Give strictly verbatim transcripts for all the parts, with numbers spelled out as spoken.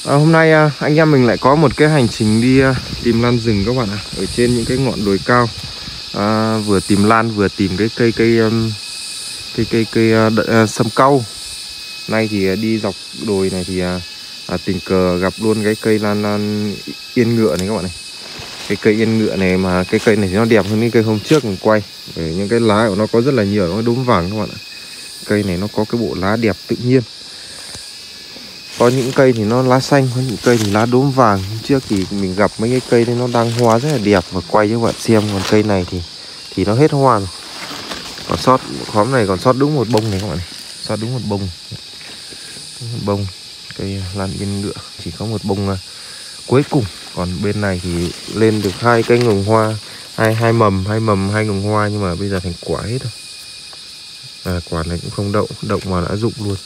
À, hôm nay à, anh em mình lại có một cái hành trình đi à, tìm lan rừng các bạn ạ. Ở trên những cái ngọn đồi cao, à, vừa tìm lan vừa tìm cái cây cây um, cây cây cây à, đ, à, sâm cau. Nay thì à, đi dọc đồi này thì à, à, tình cờ gặp luôn cái cây lan lan yên ngựa này các bạn này. Cái cây yên ngựa này mà cái cây này thì nó đẹp hơn cái cây hôm trước mình quay. Bởi những cái lá của nó có rất là nhiều, nó đốm vàng các bạn ạ. Cây này nó có cái bộ lá đẹp tự nhiên. Có những cây thì nó lá xanh, có những cây thì lá đốm vàng. Hôm trước thì mình gặp mấy cái cây đấy nó đang hoa rất là đẹp và quay cho các bạn xem. Còn cây này thì thì nó hết hoa rồi. Còn sót khóm này còn sót đúng một bông này các bạn này. Sót đúng một bông. Một bông cây lan yên ngựa chỉ có một bông uh, cuối cùng. Còn bên này thì lên được hai cây ngồng hoa, hai hai mầm, hai mầm, hai ngồng hoa, nhưng mà bây giờ thành quả hết rồi. À, quả này cũng không đậu, đậu mà đã rụng luôn.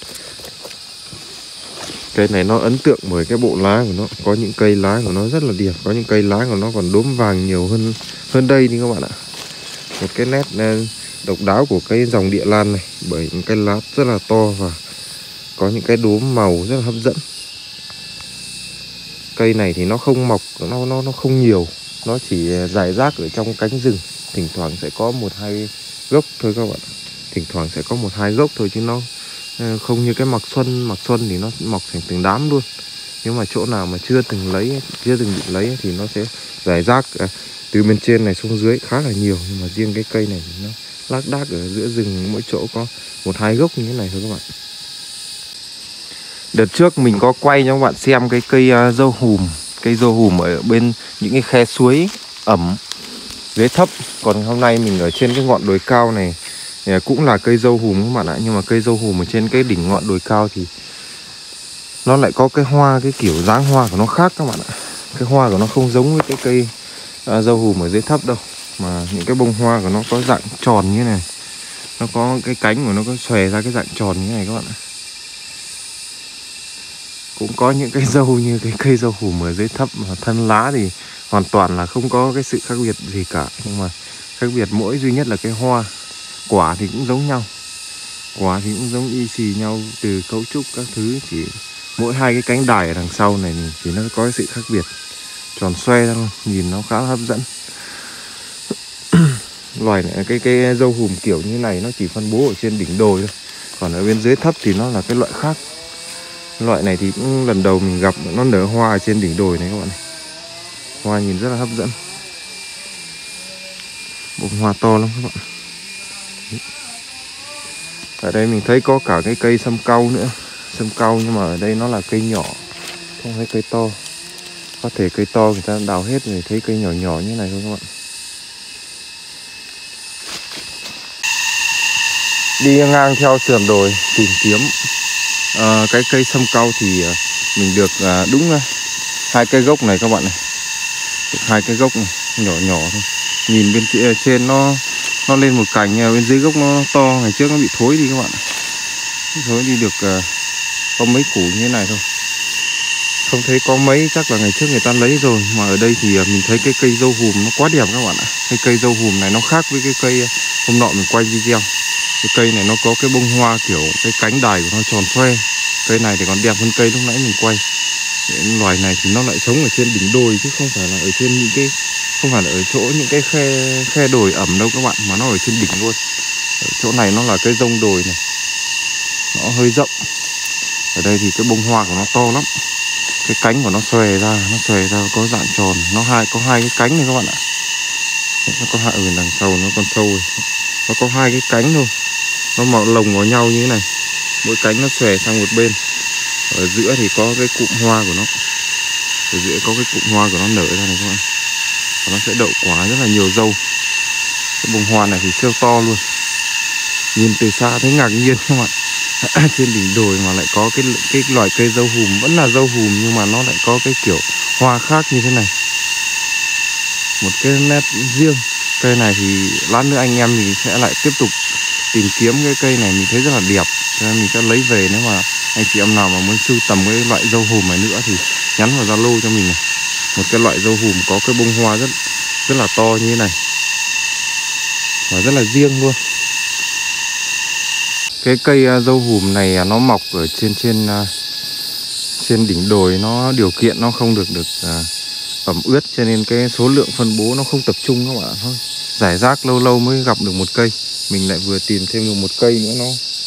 Cây này nó ấn tượng bởi cái bộ lá của nó. Có những cây lá của nó rất là đẹp, có những cây lá của nó còn đốm vàng nhiều hơn hơn đây đi các bạn ạ. Một cái nét độc đáo của cái dòng địa lan này, bởi những cái lá rất là to và có những cái đốm màu rất là hấp dẫn. Cây này thì nó không mọc, nó nó nó không nhiều, nó chỉ rải rác ở trong cánh rừng, thỉnh thoảng sẽ có một hai gốc thôi các bạn. Thỉnh thoảng sẽ có một hai gốc thôi chứ nó không như cái mạc xuân. Mạc xuân thì nó mọc thành từng đám luôn. Nhưng mà chỗ nào mà chưa từng lấy, chưa từng bị lấy thì nó sẽ rải rác từ bên trên này xuống dưới khá là nhiều. Nhưng mà riêng cái cây này thì nó lác đác ở giữa rừng, mỗi chỗ có một hai gốc như thế này thôi các bạn. Đợt trước mình có quay cho các bạn xem cái cây uh, dâu hùm. Cây dâu hùm ở bên những cái khe suối ẩm dưới thấp. Còn hôm nay mình ở trên cái ngọn đồi cao này cũng là cây dâu hùm các bạn ạ. Nhưng mà cây dâu hùm ở trên cái đỉnh ngọn đồi cao thì nó lại có cái hoa, cái kiểu dáng hoa của nó khác các bạn ạ. Cái hoa của nó không giống với cái cây uh, dâu hùm ở dưới thấp đâu. Mà những cái bông hoa của nó có dạng tròn như này. Nó có cái cánh của nó có xòe ra cái dạng tròn như này các bạn ạ. Cũng có những cái dâu như cái cây dâu hùm ở dưới thấp mà thân lá thì hoàn toàn là không có cái sự khác biệt gì cả. Nhưng mà khác biệt mỗi duy nhất là cái hoa. Quả thì cũng giống nhau. Quả thì cũng giống y xì nhau từ cấu trúc các thứ. Chỉ mỗi hai cái cánh đài ở đằng sau này thì nó có cái sự khác biệt. Tròn xoe ra luôn, nhìn nó khá là hấp dẫn. Loài này, cái, cái dâu hùm kiểu như này nó chỉ phân bố ở trên đỉnh đồi thôi. Còn ở bên dưới thấp thì nó là cái loại khác. Loại này thì cũng lần đầu mình gặp, nó nở hoa ở trên đỉnh đồi này các bạn này. Hoa nhìn rất là hấp dẫn. Bông hoa to lắm các bạn. Ở đây mình thấy có cả cái cây sâm cau nữa. Sâm cau nhưng mà ở đây nó là cây nhỏ, không thấy cây to. Có thể cây to người ta đào hết rồi, thấy cây nhỏ nhỏ như này thôi các bạn. Đi ngang theo sườn đồi tìm kiếm à, cái cây sâm cau thì à, mình được à, đúng à, hai cây gốc này các bạn này. Được hai cây gốc này nhỏ nhỏ thôi. Nhìn bên trên nó nó lên một cành, nhưng bên dưới gốc nó to. Ngày trước nó bị thối đi các bạn. Thối đi được à, có mấy củ như thế này thôi. Không thấy có mấy, chắc là ngày trước người ta lấy rồi. Mà ở đây thì à, mình thấy cái cây dâu hùm nó quá đẹp các bạn ạ. Cái cây dâu hùm này nó khác với cái cây hôm nọ mình quay video. Cái cây này nó có cái bông hoa kiểu cái cánh đài của nó tròn xoe. Cây này thì còn đẹp hơn cây lúc nãy mình quay. Loài này thì nó lại sống ở trên đỉnh đồi chứ không phải là ở trên những cái, không phải là ở chỗ những cái khe khe đồi ẩm đâu các bạn, mà nó ở trên đỉnh luôn. Ở chỗ này nó là cái rông đồi này, nó hơi rộng. Ở đây thì cái bông hoa của nó to lắm. Cái cánh của nó xòe ra, nó xòe ra có dạng tròn. Nó hai có hai cái cánh này các bạn ạ. Nó có hai ở đằng sau nó còn sâu rồi. Nó có hai cái cánh thôi. Nó mọc lồng vào nhau như thế này. Mỗi cánh nó xòe sang một bên. Ở giữa thì có cái cụm hoa của nó. Ở giữa có cái cụm hoa của nó nở ra này các bạn. Và nó sẽ đậu quả rất là nhiều dâu. Cái bông hoa này thì siêu to luôn. Nhìn từ xa thấy ngạc nhiên các bạn. Trên đỉnh đồi mà lại có cái cái loài cây dâu hùm, vẫn là dâu hùm nhưng mà nó lại có cái kiểu hoa khác như thế này. Một cái nét riêng. Cây này thì lát nữa anh em mình sẽ lại tiếp tục tìm kiếm cái cây này, mình thấy rất là đẹp. Cho nên mình sẽ lấy về, nếu mà anh chị em nào mà muốn sưu tầm cái loại dâu hùm này nữa thì nhắn vào Zalo cho mình này. Một cái loại dâu hùm có cái bông hoa rất rất là to như thế này. Và rất là riêng luôn. Cái cây dâu hùm này nó mọc ở trên trên trên đỉnh đồi nó điều kiện nó không được được à, ẩm ướt, cho nên cái số lượng phân bố nó không tập trung các bạn. Thôi giải rác lâu lâu mới gặp được một cây. Mình lại vừa tìm thêm được một cây nữa, nó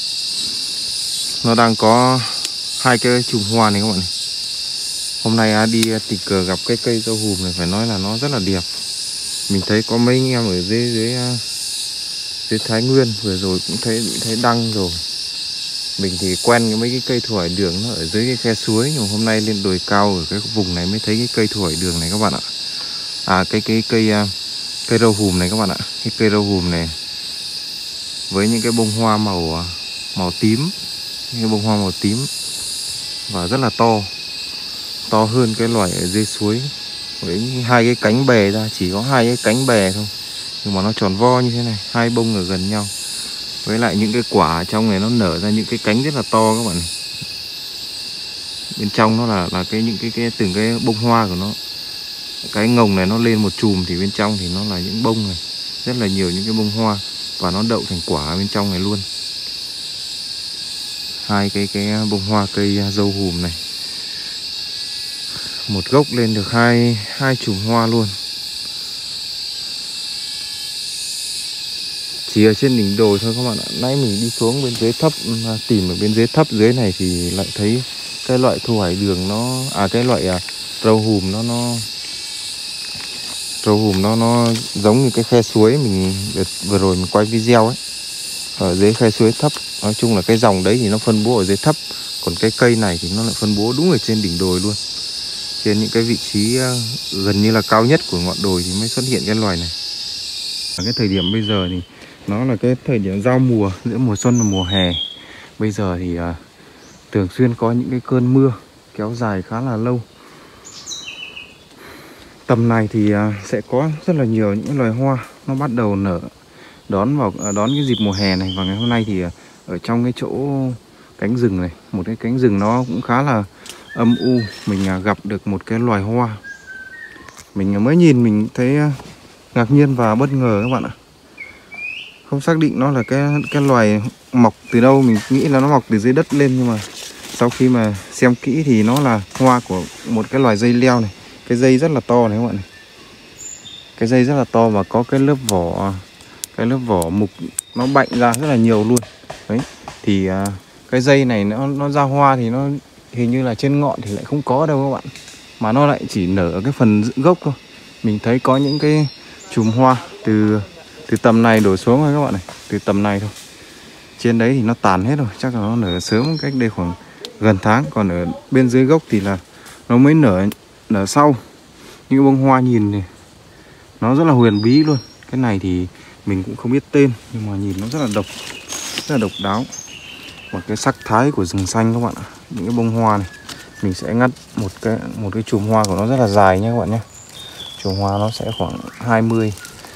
nó đang có hai cái chùm hoa này các bạn này. Hôm nay à, đi tình cờ gặp cái cây dâu hùm này, phải nói là nó rất là đẹp. Mình thấy có mấy anh em ở dưới dưới dưới Thái Nguyên vừa rồi cũng thấy thấy đăng rồi. Mình thì quen với mấy cái cây thu hải đường nó ở dưới cái khe suối, nhưng hôm nay lên đồi cao ở cái vùng này mới thấy cái cây thu hải đường này các bạn ạ. À cái cái cây cây râu hùm này các bạn ạ. Cái cây râu hùm này với những cái bông hoa màu màu tím, những cái bông hoa màu tím và rất là to, to hơn cái loài ở dưới suối. Với hai cái cánh bè ra, chỉ có hai cái cánh bè thôi, nhưng mà nó tròn vo như thế này, hai bông ở gần nhau. Với lại những cái quả ở trong này nó nở ra những cái cánh rất là to các bạn này. Bên trong nó là là cái những cái cái từng cái bông hoa của nó. Cái ngồng này nó lên một chùm thì bên trong thì nó là những bông này, rất là nhiều những cái bông hoa, và nó đậu thành quả bên trong này luôn. Hai cái cái bông hoa cây dâu hùm này, một gốc lên được hai hai chùm hoa luôn. Chỉ ở trên đỉnh đồi thôi các bạn ạ. Nãy mình đi xuống bên dưới thấp, tìm ở bên dưới thấp dưới này thì lại thấy cái loại thu hải đường nó à cái loại à, râu hùm nó nó râu hùm nó nó giống như cái khe suối mình vừa rồi mình quay video ấy, ở dưới khe suối thấp. Nói chung là cái dòng đấy thì nó phân bố ở dưới thấp, còn cái cây này thì nó lại phân bố đúng ở trên đỉnh đồi luôn, trên những cái vị trí gần như là cao nhất của ngọn đồi thì mới xuất hiện cái loài này. Ở cái thời điểm bây giờ thì nó là cái thời điểm giao mùa, giữa mùa xuân và mùa hè. Bây giờ thì uh, thường xuyên có những cái cơn mưa kéo dài khá là lâu. Tầm này thì uh, sẽ có rất là nhiều những loài hoa nó bắt đầu nở đón vào uh, đón cái dịp mùa hè này. Và ngày hôm nay thì uh, ở trong cái chỗ cánh rừng này, một cái cánh rừng nó cũng khá là âm u, mình uh, gặp được một cái loài hoa. Mình uh, mới nhìn mình thấy uh, ngạc nhiên và bất ngờ các bạn ạ. Không xác định nó là cái cái loài mọc từ đâu, mình nghĩ là nó mọc từ dưới đất lên, nhưng mà sau khi mà xem kỹ thì nó là hoa của một cái loài dây leo này. Cái dây rất là to này các bạn này. Cái dây rất là to và có cái lớp vỏ cái lớp vỏ mục nó bạnh ra rất là nhiều luôn. Đấy. Thì uh, cái dây này nó nó ra hoa thì nó hình như là trên ngọn thì lại không có đâu các bạn, mà nó lại chỉ nở ở cái phần gốc thôi. Mình thấy có những cái chùm hoa từ từ tầm này đổ xuống thôi các bạn này, từ tầm này thôi. Trên đấy thì nó tàn hết rồi, chắc là nó nở sớm, cách đây khoảng gần tháng. Còn ở bên dưới gốc thì là nó mới nở nở sau. Những bông hoa nhìn này nó rất là huyền bí luôn. Cái này thì mình cũng không biết tên, nhưng mà nhìn nó rất là độc, rất là độc đáo. Và cái sắc thái của rừng xanh các bạn ạ. Những cái bông hoa này mình sẽ ngắt một cái một cái chùm hoa của nó rất là dài nha các bạn nhé. Chùm hoa nó sẽ khoảng hai mươi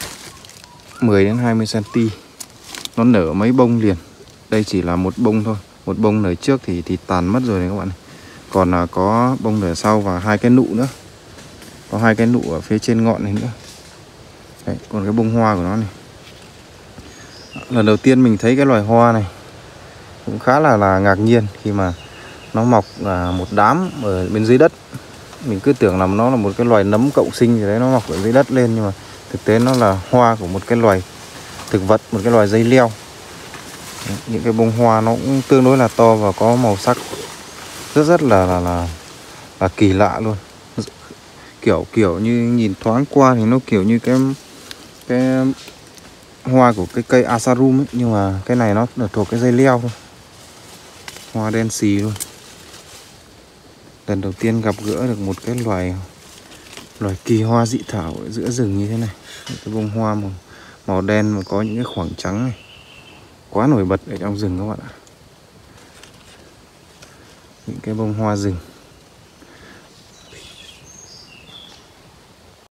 mười đến hai mươi xăng-ti-mét. Nó nở mấy bông liền. Đây chỉ là một bông thôi. Một bông nở trước thì thì tàn mất rồi này các bạn này. Còn là có bông nở sau và hai cái nụ nữa. Có hai cái nụ ở phía trên ngọn này nữa. Đấy, còn cái bông hoa của nó này. Lần đầu tiên mình thấy cái loài hoa này cũng khá là là ngạc nhiên khi mà nó mọc là một đám ở bên dưới đất. Mình cứ tưởng là nó là một cái loài nấm cộng sinh gì đấy, nó mọc ở dưới đất lên, nhưng mà thực tế nó là hoa của một cái loài thực vật, một cái loài dây leo. Đấy, những cái bông hoa nó cũng tương đối là to và có màu sắc rất rất là là là, là kỳ lạ luôn. Kiểu kiểu như nhìn thoáng qua thì nó kiểu như cái cái hoa của cái cây asarum ấy, nhưng mà cái này nó là thuộc cái dây leo thôi. Hoa đen xì luôn. Lần đầu tiên gặp gỡ được một cái loài loài kỳ hoa dị thảo ở giữa rừng như thế này. Cái bông hoa màu, màu đen mà có những cái khoảng trắng này, quá nổi bật ở trong rừng các bạn ạ. Những cái bông hoa rừng